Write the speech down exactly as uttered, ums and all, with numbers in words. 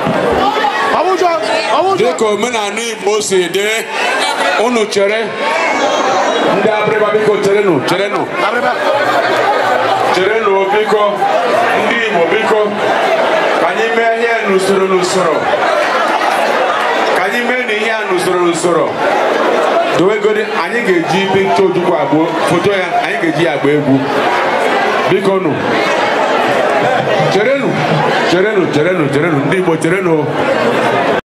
dịka omenala Igbo si dị unu chere ndị abịrịba biko cherenụ cherenụ cherenụ biko ndị Igbo biko ka anyị mee ihe n'usoro n'usoro ka anyị mee n'ihe a n'usoro n'usoro dowegodi anyị ga-eji pikcha Ojukwu agba foto ya anyị ga-eji agba egwu biko nụ cherenụ cherenụ cherenụ cherenụ ndị Igbo cherenụ